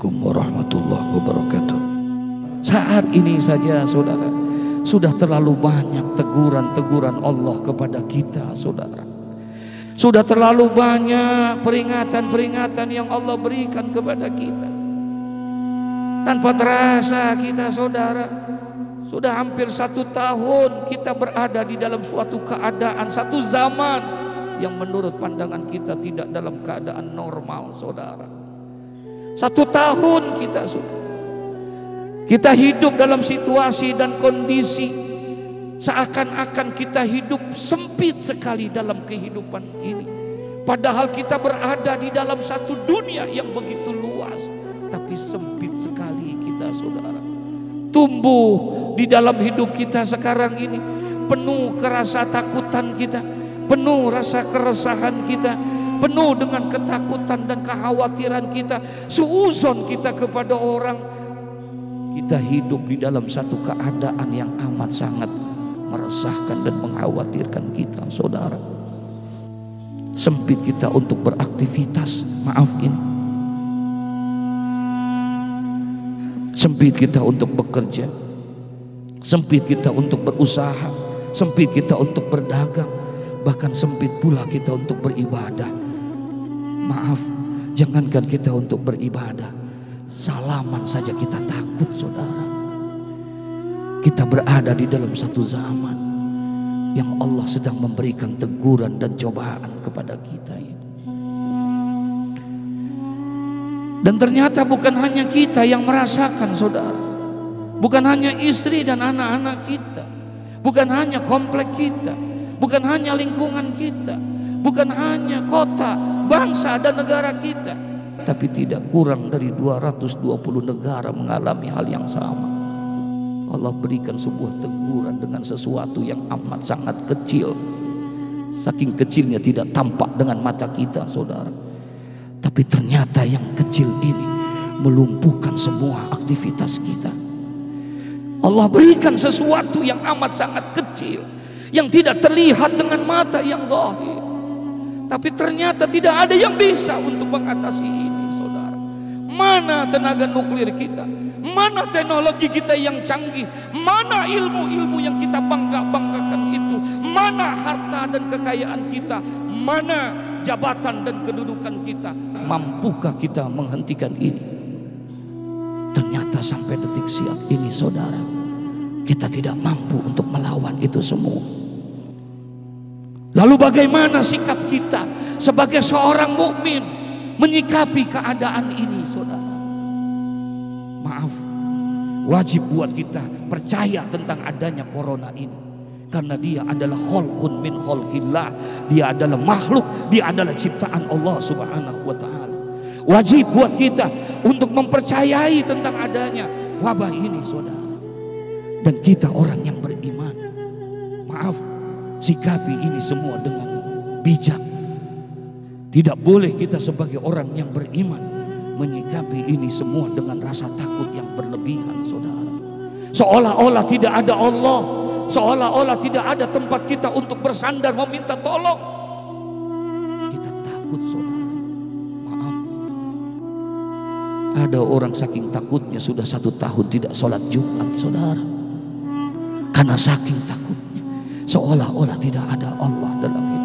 Assalamualaikum warahmatullahi wabarakatuh. Saat ini saja saudara, sudah terlalu banyak teguran-teguran Allah kepada kita saudara. Sudah terlalu banyak peringatan-peringatan yang Allah berikan kepada kita. Tanpa terasa kita saudara, sudah hampir 1 tahun kita berada di dalam suatu keadaan, satu zaman yang menurut pandangan kita tidak dalam keadaan normal saudara. 1 tahun kita hidup dalam situasi dan kondisi seakan-akan kita hidup sempit sekali dalam kehidupan ini. Padahal kita berada di dalam satu dunia yang begitu luas, tapi sempit sekali kita saudara. Tumbuh di dalam hidup kita sekarang ini penuh kerasa takutan kita, penuh rasa keresahan kita, penuh dengan ketakutan dan kekhawatiran kita, suuzon kita kepada orang. Kita hidup di dalam satu keadaan yang amat sangat meresahkan dan mengkhawatirkan kita saudara. Sempit kita untuk beraktivitas, maaf ini. Sempit kita untuk bekerja, sempit kita untuk berusaha, sempit kita untuk berdagang, bahkan sempit pula kita untuk beribadah. Maaf, jangankan kita untuk beribadah, salaman saja kita takut saudara. Kita berada di dalam satu zaman yang Allah sedang memberikan teguran dan cobaan kepada kita ini. Dan ternyata bukan hanya kita yang merasakan saudara, bukan hanya istri dan anak-anak kita, bukan hanya komplek kita, bukan hanya lingkungan kita, bukan hanya kota, bangsa dan negara kita, tapi tidak kurang dari 220 negara mengalami hal yang sama. Allah berikan sebuah teguran dengan sesuatu yang amat sangat kecil, saking kecilnya tidak tampak dengan mata kita saudara. Tapi ternyata yang kecil ini melumpuhkan semua aktivitas kita. Allah berikan sesuatu yang amat sangat kecil, yang tidak terlihat dengan mata yang zahir, tapi ternyata tidak ada yang bisa untuk mengatasi ini saudara. Mana tenaga nuklir kita, mana teknologi kita yang canggih, mana ilmu-ilmu yang kita bangga-banggakan itu, mana harta dan kekayaan kita, mana jabatan dan kedudukan kita. Mampukah kita menghentikan ini? Ternyata sampai detik siang ini saudara, kita tidak mampu untuk melawan itu semua. Lalu bagaimana sikap kita sebagai seorang mukmin menyikapi keadaan ini saudara? Maaf, wajib buat kita percaya tentang adanya corona ini, karena dia adalah khalqun min khalqillah, dia adalah makhluk, dia adalah ciptaan Allah subhanahu wa ta'ala. Wajib buat kita untuk mempercayai tentang adanya wabah ini saudara. Dan kita orang yang beriman, maaf, sikapi ini semua dengan bijak. Tidak boleh kita sebagai orang yang beriman menyikapi ini semua dengan rasa takut yang berlebihan saudara. Seolah-olah tidak ada Allah, seolah-olah tidak ada tempat kita untuk bersandar meminta tolong. Kita takut saudara. Maaf, ada orang saking takutnya sudah 1 tahun tidak sholat Jumat saudara, karena saking takutnya, seolah-olah tidak ada Allah dalam hidupnya.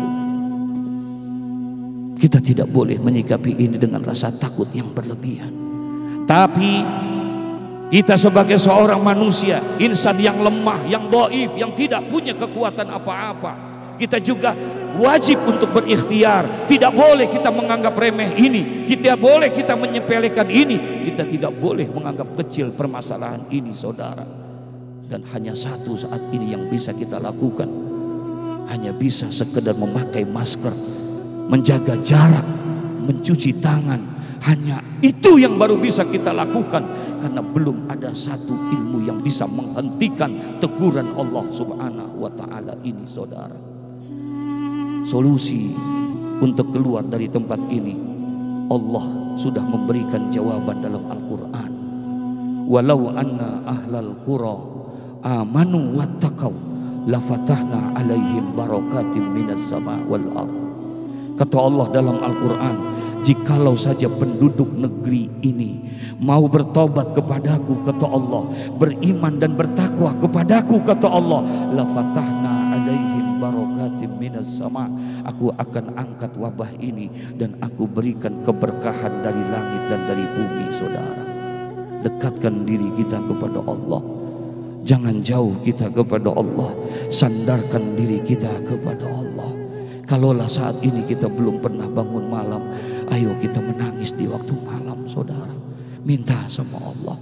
Kita tidak boleh menyikapi ini dengan rasa takut yang berlebihan. Tapi kita sebagai seorang manusia, insan yang lemah, yang dhaif, yang tidak punya kekuatan apa-apa, kita juga wajib untuk berikhtiar. Tidak boleh kita menganggap remeh ini, tidak boleh kita menyepelekan ini, kita tidak boleh menganggap kecil permasalahan ini saudara. Dan hanya satu saat ini yang bisa kita lakukan, hanya bisa sekedar memakai masker, menjaga jarak, mencuci tangan. Hanya itu yang baru bisa kita lakukan, karena belum ada satu ilmu yang bisa menghentikan teguran Allah subhanahu wa ta'ala ini saudara. Solusi untuk keluar dari tempat ini, Allah sudah memberikan jawaban dalam Al-Quran. Walau anna ahlal qura amanu wattaqau lafatahna alaihim barakatim minas sama wal ard. Kata Allah dalam Al-Quran, jikalau saja penduduk negeri ini mau bertobat kepadaku, kata Allah, beriman dan bertakwa kepadaku, kata Allah, la fatahna alaihim barakatim minas sama, aku akan angkat wabah ini dan aku berikan keberkahan dari langit dan dari bumi. Saudara, dekatkan diri kita kepada Allah, jangan jauh kita kepada Allah, sandarkan diri kita kepada Allah. Kalaulah saat ini kita belum pernah bangun malam, ayo kita menangis di waktu malam, saudara. Minta sama Allah.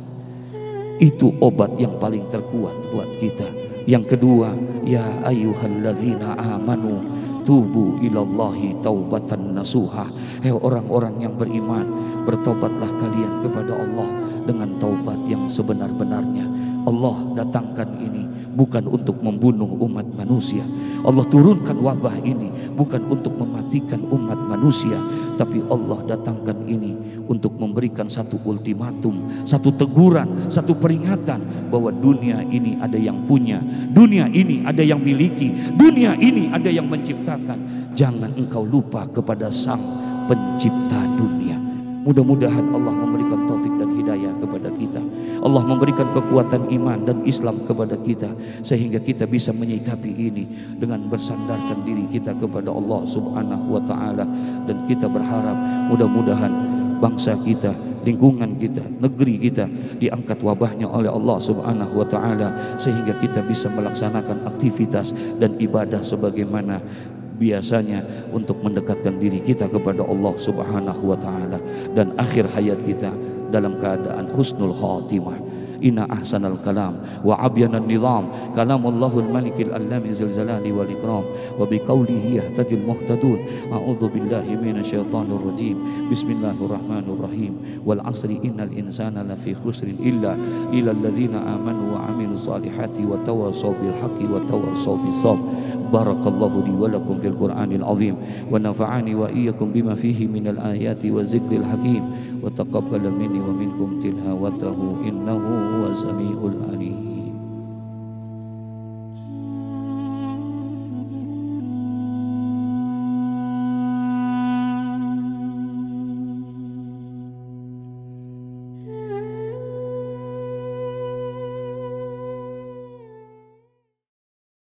Itu obat yang paling terkuat buat kita. Yang kedua, ya ayyuhalladzina amanu tubu ilallahi taubatan nasuha. Hei orang-orang yang beriman, bertobatlah kalian kepada Allah dengan taubat yang sebenar-benarnya. Allah datangkan ini bukan untuk membunuh umat manusia. Allah turunkan wabah ini bukan untuk mematikan umat manusia, tapi Allah datangkan ini untuk memberikan satu ultimatum, satu teguran, satu peringatan bahwa dunia ini ada yang punya, dunia ini ada yang miliki, dunia ini ada yang menciptakan. Jangan engkau lupa kepada Sang Pencipta dunia. Mudah-mudahan Allah memberikan taufik dan hidayah kepada kita. Allah memberikan kekuatan iman dan Islam kepada kita, sehingga kita bisa menyikapi ini dengan bersandarkan diri kita kepada Allah Subhanahu wa ta'ala. Dan kita berharap mudah-mudahan bangsa kita, lingkungan kita, negeri kita diangkat wabahnya oleh Allah Subhanahu wa ta'ala, sehingga kita bisa melaksanakan aktivitas dan ibadah sebagaimana biasanya untuk mendekatkan diri kita kepada Allah Subhanahu wa ta'ala, dan akhir hayat kita dalam keadaan husnul khatimah. Inna ahsanal kalam wa abyanan nizam kalamullahul malikil allami zil jalali wal ikram wa biqaulihi yahtadil muhtadun. A'udzu billahi minasyaitonir rajim. Bismillahirrahmanirrahim. Wal asri innal insana lafi khusrin illa illalladzina amanu wa amilus solihati wa tawassaw bil haqqi wa tawassaw bis sabr. Barakallahu li wa lakum fil Qur'anil azim wa nafa'ani wa iyyakum bima fihi minal ayati wa zikril hakim wa taqabbala minni wa minkum tilawatahu innahu huwas samiul alim.